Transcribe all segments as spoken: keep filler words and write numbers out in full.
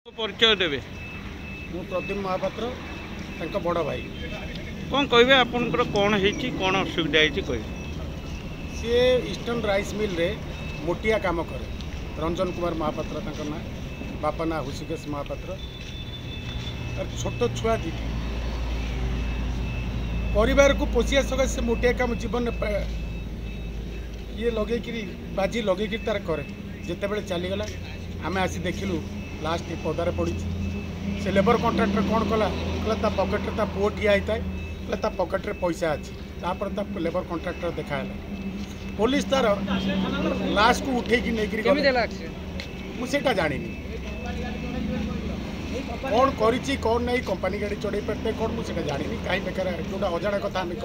परिचय देवे मु प्रदीप महापात्र तांका बड़ भाई कौन कहे आपंकर कौन होती कौन असुविधा होती कह सी ईस्टर्न राइस मिल रे मोटिया काम करे रंजन कुमार महापात्र तांका ना बापा ना हुसिकेश महापात्र और छोट छुआ दी परिवार को पोषिया सका से मोटिया काम जीवन ये लगे बाजी लगे तार करे जिते बड़े चलीगला आम आसी देखिलु लास्ट पदार पड़ी से लेबर कॉन्ट्राक्टर कौन कला कहला पकेट्रे पुओ ठिया होता है पकेट्रे पैसा अच्छी लेबर कॉन्ट्राक्टर देखा पुलिस तार लाश को उठे मुझे जानी कौन करी कौन नहीं कंपनी गाड़ी चढ़े पारते कौन मुझे जानी कहीं बेकार जोटा अजाणा कथा आम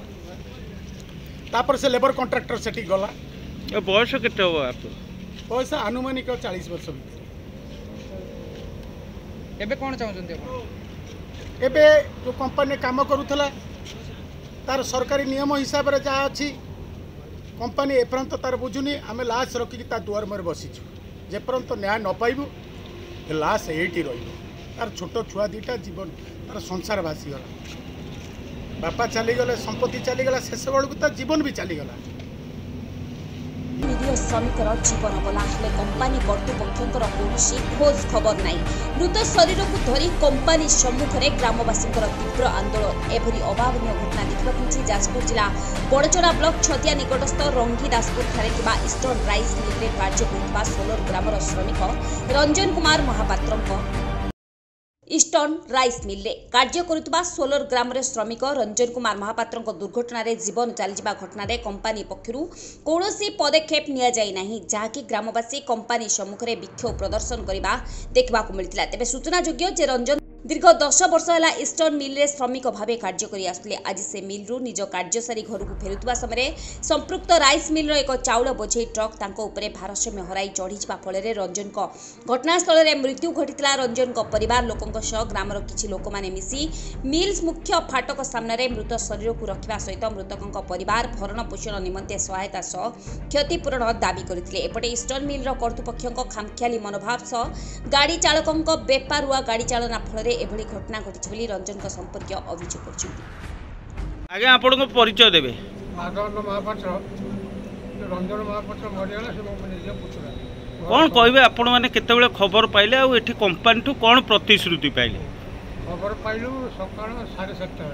कहीपर से लेबर कॉन्ट्राक्टर से गला बयस के बयस आनुमानिक चालीस वर्ष भर एबे कौन चाहते एबे जो कंपनी काम करूला तार सरकारी नियम हिसाब से जहाँ अच्छी कंपनी एपर्यंत तार बुझुनी आम लाश रखिकी दुआर मुहर बसीचु जेपर्यंत न्याय न पाइबू लाश एटी तार छोट छुआ दीटा जीवन तार संसार भासीगला बापा चलीगले संपत्ति चलीगला शेष बेलू तार जीवन भी चलीगला निरीह श्रमिकर जीवन गला हेले कंपानी कर्तृपक्षर कौन खोज खबर नहीं मृत शरीर को धरी कंपानी सम्मुख में ग्रामवासी तीव्र आंदोलन एभरी अभावनीय घटना देखा मिली जाजपुर जिला बड़चरा ब्लॉक छतिया निकटस्थ रंगीदासपुर ठारे ईस्टर्न राइस मिल में कार्य करुवा सोलर ग्रामर श्रमिक Ranjan Kumar Mahapatra eastern rice mill रे कार्य करुवा सोलर ग्राम श्रमिक रंजन कुमार महापात्र दुर्घटन जीवन चलीजा घटन कंपानी पक्षर कौन पदक्षेप नि जहाँकि ग्रामवासी कंपानी सम्मुख में विक्षोभ प्रदर्शन करने देखा मिलता तेज सूचनायोग्य जे रंजन दीर्घ दस वर्ष है ईस्टर्न मिल रे श्रमिक भाव कार्य कर आसुले आज से मिल रु निज कार्य सारी घर को फेरुवा समय संपृक्त राइस मिल एक चाउल बोझे ट्रक तांको उपरे भारसाम्य हराई चढ़ी फल रंजन घटनास्थल में मृत्यु घटी रंजन परिवार लोकों सह ग्रामर किछि लोक माने मिसी मिल्स मुख्य फाटक सामने मृत शरीर को रखा सहित मृतकों परिवार भरण पोषण निमंते सहायता सह क्षतिपूरण दाबी करथिले एपटे ईस्टर्न मिल कर्तृपक्षों खामखियाली मनोभाव सह गाड़ी चालकों बेपारुआ गाड़ी चालना फल एभली घटना घटी रंजन संपर्क अभियोग कर आगे आपन परिचय देवे माधव महापात्र रंजन महापात्र मरीगला से निजे पुतुरा कौन कहे आपण मैंने केतबेले खबर पाइले आ एठी कंपनी ठू कौन प्रतिश्रुति पाइले खबर पाइलु सकाळ साढ़े सातटा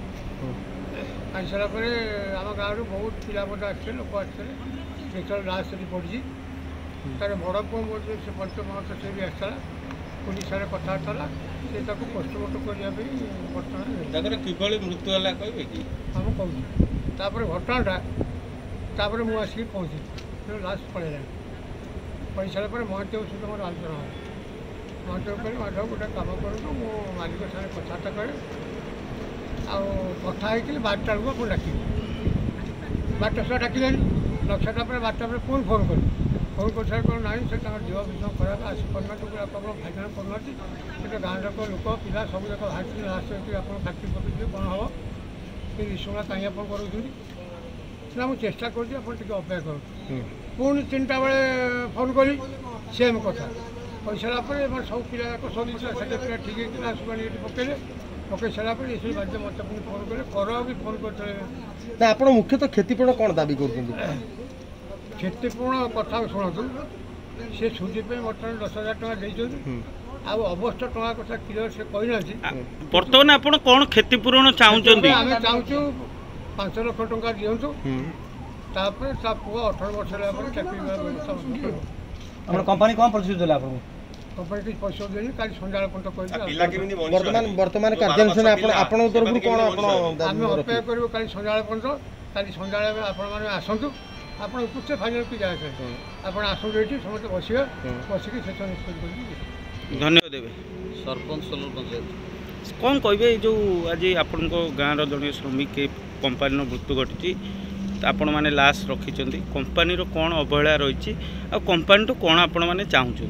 आई सारा पर आम गाँव बहुत पिला बड़ा आसते लोक आसते से लाश से पड़ी तार बड़ पुओ से पंच महत से भी आसला पुलिस सारे कथबार्ता से पोस्टमार्टम करने बर्तमान किभली मृत्यु है कहे कि हम कहूँ घटनाटा मुझे आसिक पहुँची लास्ट पड़ेगा पड़ सारा महादेव सहित मोर आलोचना हो महादेव कह माधव गोटे कम करूँ मो मालिक सारे कथबार्ता करे आथा बारटा बेलू पुणी डाक बारटा सह डाक लक्षटा पर बारटा पर पुणी फोन करी फोन कर सारे कौन ना से देह विषय खराब आसी करना आप फाइनाल करना से गाँव जाक लोक पिला सब जाक बाहर लास्ट आप फैक्ट्री पकड़े कौन हम कि निशुणा कहीं आप करूँ मुझे चेष्टा करें अपेक्षा करूँ पुणी तीन टा बेले फोन करी सेम कथा कही सारापर सब पिला सब पिला ठीक है आसुवानी ये पकड़े पकई सारापर ये बाध्य मत पुणी फोन कले कर भी फोन करते आप मुख्यतः क्षतिपूरण कौन दाबी कर क्षतिपूर्ण कथा शुणु सी छुट्टी बर्तमान दस हजार टाँग देते आउ अवस्था टका कथा क्लीयर से कहना बर्तमान आप कौन क्षतिपूरण चाहते आम चाहूँ पांच लक्ष टका दिंतु तापर पुओ अठर वर्ष चाकरी व्यवस्था कंपनी कौन प्रतिश्रुति देला आपको कंपनी किसी पैसा देनी कल सन्ध्या पर्यटन वर्तमान वर्तमान कार्यानुष्ठान आपण तरफ कौन आम अपेक्षा करूँ कल सन्ध्या पर्यटन कल सन्ध्या आपण आसतु आप कुछ फाइनाल की जाए आप आसतु ये समस्त बस बसिक शेष निष्पत्ति धन्यवाद देवे सरपंच सोलर पंचायत कौन कहे जो आज आपण गाँव जड़े श्रमिक कंपानी मृत्यु घटी आपण मैंने लाश रखी कंपानी कौन अवहेला रही कंपानी तो कौन आपण मैंने चाहते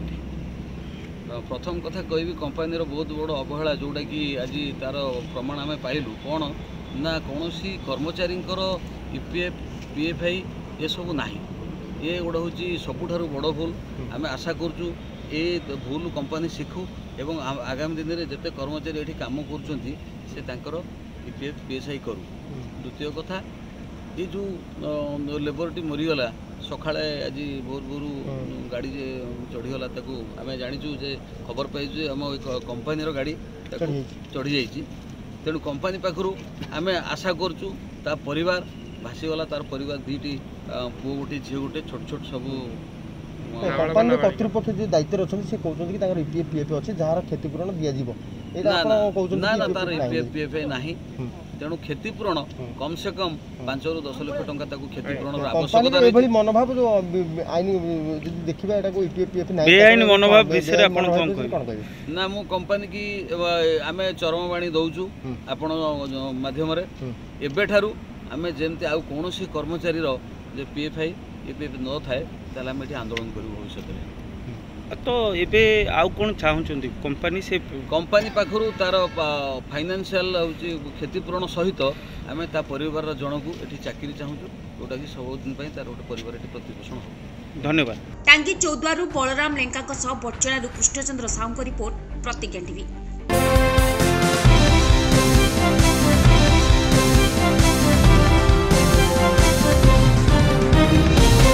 प्रथम कथा कहि कंपानी बहुत बड़ अवहेला जोटा कि आज तार प्रमाण आम पाइलु कौन ना कौन कर्मचारी ईपीएफ पीएफआई ये सब ना ये गोटे हूँ सबुठ बड़ भूल आम आशा करूँ ए भूल कंपानी शिखु ଏବଂ आगामी दिन में जिते कर्मचारी ये कम कर ईपीएफ पीएसआई करूँ। द्वितीय कथा ये जो लेबरटी मरीगला सकाଳେ आज भोर भोर गाड़ी चढ़ीगला आम जाचु जे खबर पाइचु आम कंपानी गाड़ी चढ़ी जाइए तेणु कंपानी पाखु आम आशा करूँ ता परिवार भासीगला तार परिवार दीटी पुओ गोटे झील गोटे छोट छोट सब कंपानी कर्तृपक्ष जो दायित्व अच्छा से कहते कि ईपीएफ पीएफ अच्छे जार क्षतिपूरण दिज्व ना ना तार ईपीएफ पीएफ ना तेणु क्षतिपूरण कम से कम पांच रु दस लाख टंका क्षतिपूरण आवश्यकता मनोभाव जो आईन देखा ईपीएफ पीएफ बेआईन मनोभाव विषय ना मु कंपानी की आम चरमवाणी दौचु आपण माध्यम एबे ठारू आम जमती आउ कौन कर्मचारी जो पीएफआई ईपीएफ न थाए ताले आम ये आंदोलन करूँ भविष्य में। तो एबे आउ कौन चाहूँगी कंपानी से कंपानी पाखु तार फाइनेंशियल क्षतिपूरण सहित आम ता परिवार जन को ये चाकरी चाहूँ जोटा कि सब दिन तार गोटे परिवार ये प्रतिपोषण हो। धन्यवाद। टांगी चौद्वारू बलराम लेंका बड़चणारू कृष्णचंद्र साहू रिपोर्ट प्रतिज्ञा टीवी।